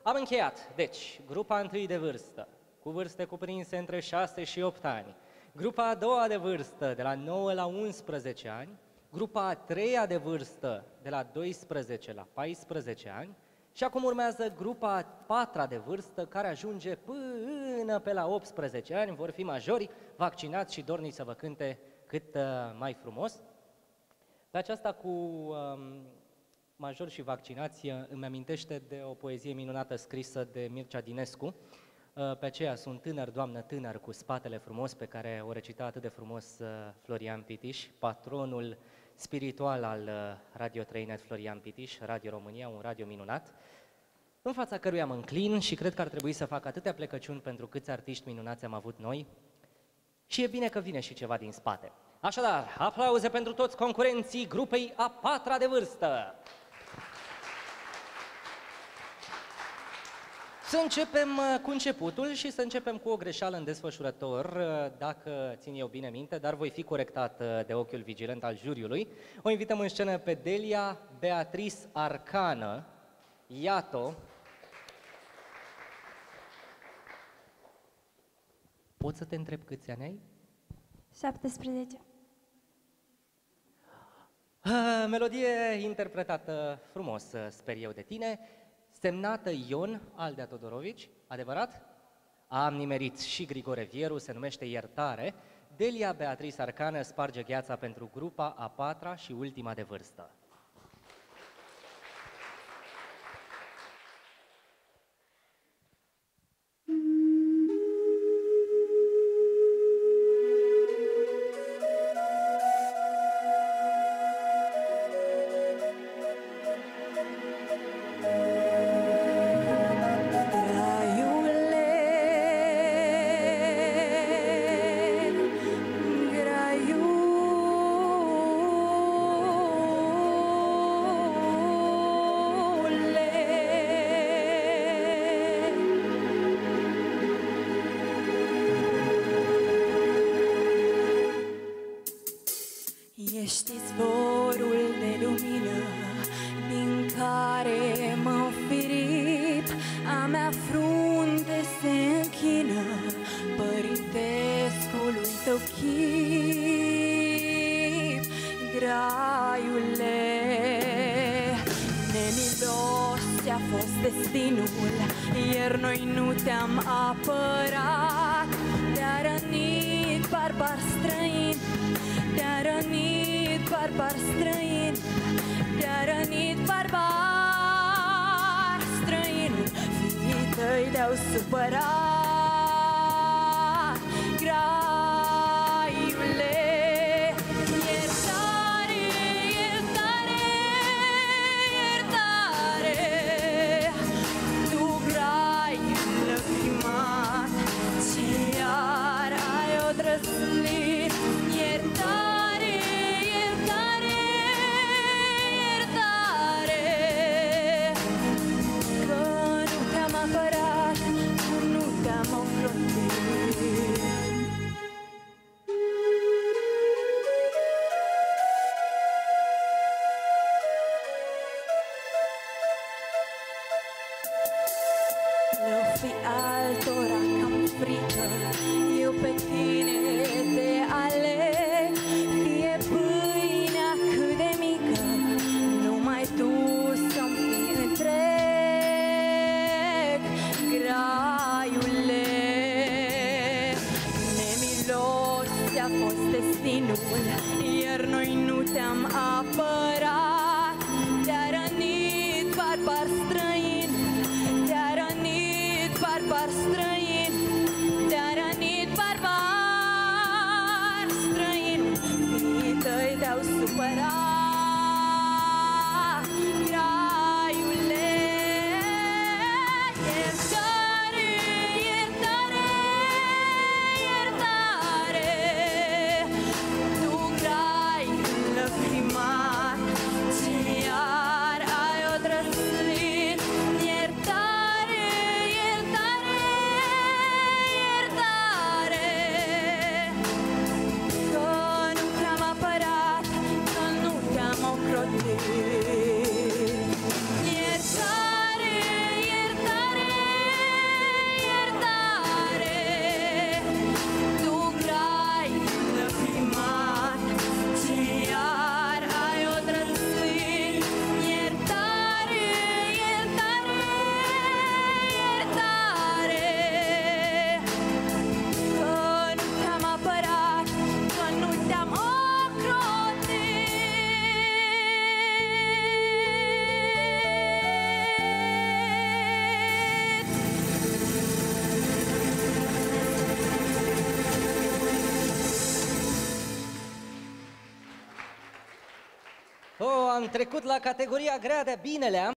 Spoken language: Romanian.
Am încheiat. Deci, grupa întâi de vârstă, cu vârste cuprinse între 6 și 8 ani, grupa a doua de vârstă, de la 9 la 11 ani, grupa a treia de vârstă, de la 12 la 14 ani, și acum urmează grupa a patra de vârstă, care ajunge până pe la 18 ani, vor fi majori, vaccinați și dornici să vă cânte cât mai frumos. Pe aceasta cu majori și vaccinați îmi amintește de o poezie minunată scrisă de Mircea Dinescu. Pe aceea sunt tânăr, doamnă tânăr, cu spatele frumos, pe care o recita atât de frumos Florian Pitiș, patronul spiritual al Radio 3net Florian Pitiș, Radio România, un radio minunat, în fața căruia mă înclin și cred că ar trebui să fac atâtea plecăciuni pentru câți artiști minunați am avut noi și e bine că vine și ceva din spate. Așadar, aplauze pentru toți concurenții grupei a patra de vârstă! Să începem cu începutul și să începem cu o greșeală în desfășurător, dacă țin eu bine minte, dar voi fi corectat de ochiul vigilent al juriului. O invităm în scenă pe Delia Beatrice Arcană. Iată. Pot să te întreb câți ani ai? 17. Melodie interpretată frumos, sper eu, de tine, semnată Ion Aldea Todorovici, adevărat? Am nimerit și Grigore Vieru, se numește Iertare. Delia Beatrice Arcană sparge gheața pentru grupa a patra și ultima de vârstă. Ești izvorul de lumină din care mă înfirip, a mea frunte se închină părintescului tău chip. Graiule, nemilos ți-a fost destinul, ieri noi nu te-am apărat. Te-a rănit barbar străin, te-a rănit barbar străin, te-a rănit barbar străin. Fiii tăi te-au supărat, graiule. Iertare, iertare, iertare, tu grai lăcrimat, ce iar ai odrăslit. Iertare, iertare, iertare, că nu te-am apărat, că nu te-am ocrotit. Le-o fi altora cam frică, eu pe tine te aleg. Fie pâinea cât de mică, numai tu să-mi fii întreg. Graiule, nemilos ți-a fost destinul, ieri noi nu te-am apărat. Te-a rănit barbar străin, te-a rănit barbar străin, te-a rănit barbar străin. Fiii tăi te-au supărat, graiule. Iertare, iertare, iertare, tu grai lăcrimat, ce iar ai odrăslit. Iertare, iertare, iertare, că nu te-am apărat, că nu Oh, am trecut la categoria grea de binele.